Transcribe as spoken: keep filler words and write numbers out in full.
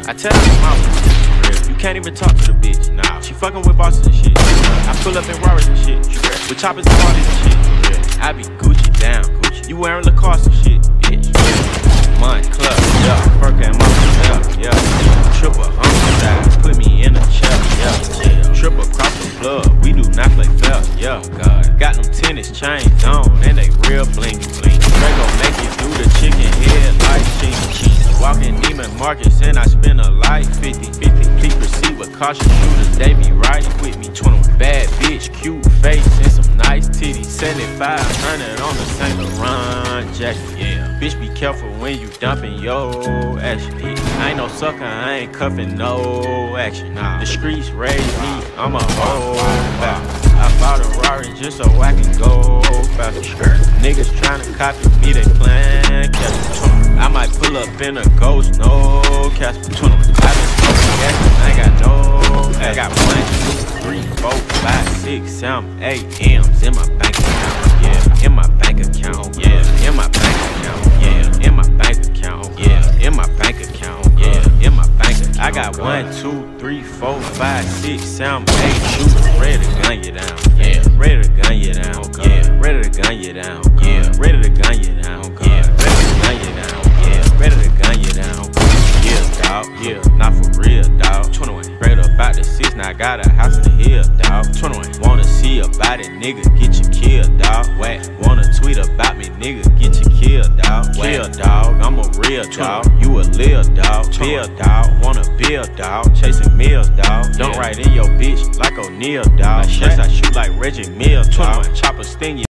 I tell her I'm out. You can't even talk to the bitch. Nah. She fucking with bosses and shit. I pull up in Rarers and shit. With choppers and parties and shit. I be Gucci down. Gucci. You wearing Lacoste and shit, bitch. Mine club, yeah. Perk and my yeah, yeah. Triple homicide, put me in a chair, yeah. Triple across the plug, we do not play fair, yeah. God. Got them tennis chains on, and they real blingy bling. They gon' make you do the chicken head like cheese. Walking Neiman Marcus and I spend a life fifty fifty. Please proceed with caution, shooters, they be right with me. twenty-one bad bitch, cute face, and some nice titties. seventy-five hundred on the Saint Laurent jacket, yeah. Bitch, be careful when you dumping your action. I ain't no sucker, I ain't cuffing no action. Nah. The streets raised me, I'm a hoe back. I bought a Rari just so I can go faster. Niggas tryna copy me, they plan Casper. I might pull up in a ghost, no Casper. I been smoking gas, I ain't got no. I got one, two, three, four, five, six, seven, eight M's in my bank account. Yeah, in my bank account. Yeah, in my bank account. Yeah, in my bank account. Yeah, in my bank account. Yeah, in my bank account. I got one, two, three, four, five, six, seven, eight shooters ready to gun you down. Yeah, ready to gun you down. Yeah, ready to gun you down. Yeah, ready to gun you down. Yeah, ready to gun you down. Yeah, ready to gun you down. Yeah, dawg. Yeah, not for real, dawg. twenty-one. Straight up out the six, now I got a house in the hill, dawg. twenty-one. Wanna see about it, nigga, get you killed, dawg. Whack. Wanna tweet about me, nigga, get you killed, dawg. Kill, dawg. I'm a real dawg. You a lil dawg. Bill, dawg. Wanna build, dawg. Chasing meals, dawg. Don't write in your bitch like O'Neal, dawg. Like I shoot like Reggie Mills, dawg. Chopper sting you.